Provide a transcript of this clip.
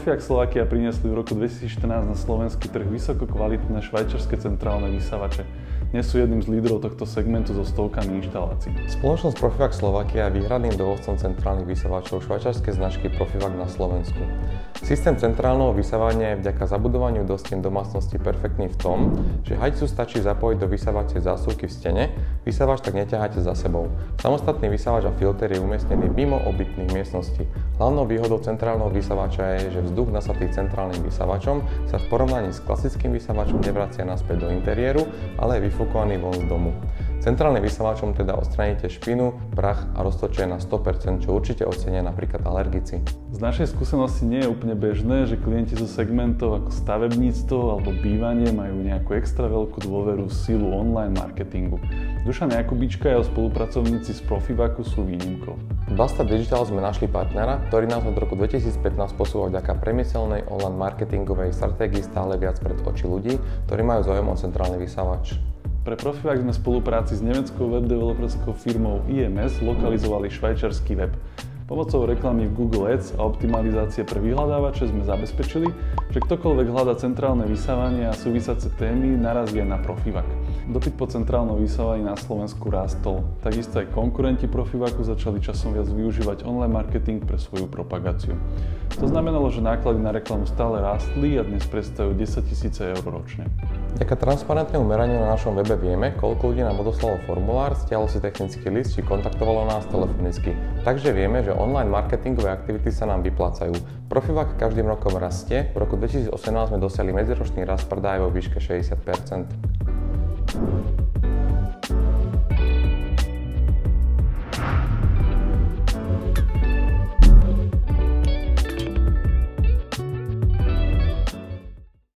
Profiac Slovakia priniesli v roku 2014 na slovenský trh vysoko kvalitné švajčiarske centrálne vysávače. Dnes sú jedným z lídrov tohto segmentu so stovkami inštalácií. Spoločnosť Profiac Slovakia je výhradným dovozcom centrálnych vysávačov švajčiarskej značky Profivac na Slovensku. Systém centrálneho vysávania je vďaka zabudovaniu do stien domácnosti perfektný v tom, že hadicu stačí zapojiť do vysávacej zásuvky v stene, vysávač tak neťaháte za sebou. Samostatný vysávač a filter je umiestnený mimo obytných miestností. Hlavnou výhodou centrálneho vysávača je, že vzduch nasatý centrálnym vysávačom sa v porovnaní s klasickým vysávačom nevracia naspäť do interiéru, ale je vyfúkovaný von z domu. Centrálnym vysávačom teda odstraníte špinu, prach a roztočie na 100%, čo určite ocenia napríklad alergici. Z našej skúsenosti nie je úplne bežné, že klienti zo segmentov ako stavebníctvo alebo bývanie majú nejakú extra veľkú dôveru v sílu online marketingu. Dušan Jakubička a jeho spolupracovníci z Profivacu sú výnimkou. V Basta Digital sme našli partnera, ktorý nás od roku 2015 posúval vďaka priemyselnej online marketingovej stratégii stále viac pred oči ľudí, ktorí majú záujem o centrálny vysávač. Pre Profivac sme v spolupráci s nemeckou webdeveloperskou firmou IMS lokalizovali švajčiarsky web. Pomocou reklamy v Google Ads a optimalizácie pre vyhľadávače sme zabezpečili, že ktokoľvek hľadá centrálne vysávanie a súvisiace témy narazí aj na Profivac. Dopyt po centrálnom vysávaní na Slovensku rástol. Takisto aj konkurenti Profivacu začali časom viac využívať online marketing pre svoju propagáciu. To znamenalo, že náklady na reklamu stále rástli a dnes predstavujú 10 000 eur ročne. Vďaka transparentnému meraniu na našom webe vieme, koľko ľudí nám odoslalo formulár, stiahlo si technický list či kontaktovalo nás telefonicky. Takže vieme, že online marketingové aktivity sa nám vyplácajú. Profivac každým rokom rastie, v roku 2018 sme dosiahli medziročný rast predaje vo výške 60%.